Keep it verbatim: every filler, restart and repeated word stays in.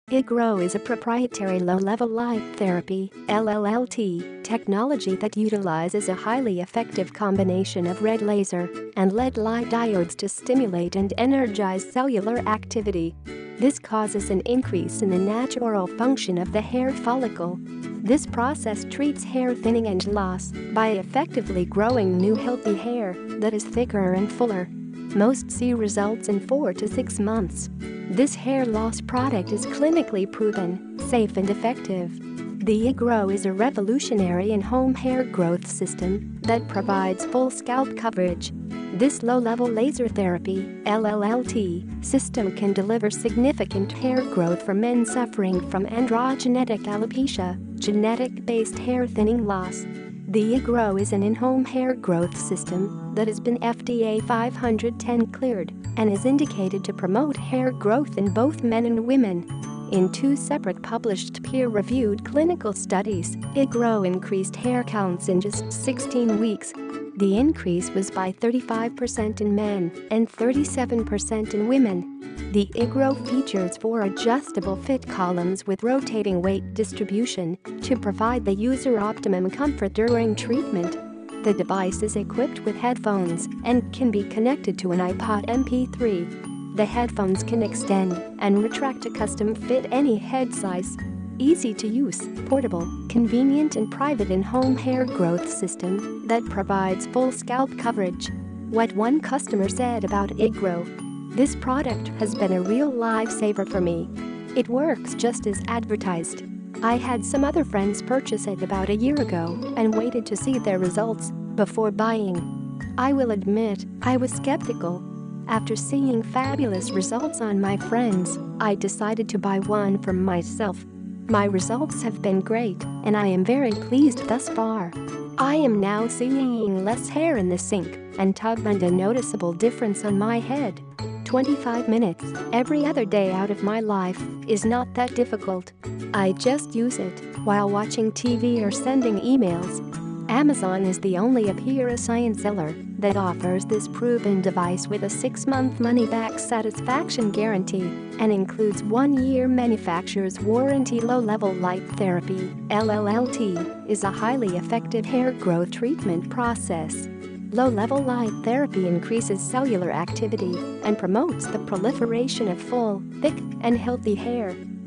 iGrow is a proprietary low-level light therapy (L L T) technology that utilizes a highly effective combination of red laser and L E D light diodes to stimulate and energize cellular activity. This causes an increase in the natural function of the hair follicle. This process treats hair thinning and loss by effectively growing new healthy hair that is thicker and fuller. Most see results in four to six months. This hair loss product is clinically proven, safe and effective. The iGrow is a revolutionary in-home hair growth system that provides full scalp coverage. This low-level laser therapy (L L T) system can deliver significant hair growth for men suffering from androgenetic alopecia, genetic-based hair thinning loss. The iGrow is an in-home hair growth system that has been F D A five ten cleared and is indicated to promote hair growth in both men and women. In two separate published peer-reviewed clinical studies, iGrow increased hair counts in just sixteen weeks. The increase was by thirty-five percent in men and thirty-seven percent in women. The iGrow features four adjustable fit columns with rotating weight distribution to provide the user optimum comfort during treatment. The device is equipped with headphones and can be connected to an iPod M P three. The headphones can extend and retract to custom-fit any head size. Easy to use, portable, convenient and private in-home hair growth system that provides full scalp coverage. What one customer said about iGrow: "This product has been a real lifesaver for me. It works just as advertised. I had some other friends purchase it about a year ago and waited to see their results before buying. I will admit, I was skeptical. After seeing fabulous results on my friends, I decided to buy one for myself. My results have been great, and I am very pleased thus far. I am now seeing less hair in the sink and tub and a noticeable difference on my head. twenty-five minutes every other day out of my life is not that difficult. I just use it while watching T V or sending emails." Amazon is the only Appearascience seller that offers this proven device with a six-month money-back satisfaction guarantee and includes one-year manufacturer's warranty. Low-level light therapy (L L T) is a highly effective hair growth treatment process. Low-level light therapy increases cellular activity and promotes the proliferation of full, thick, and healthy hair.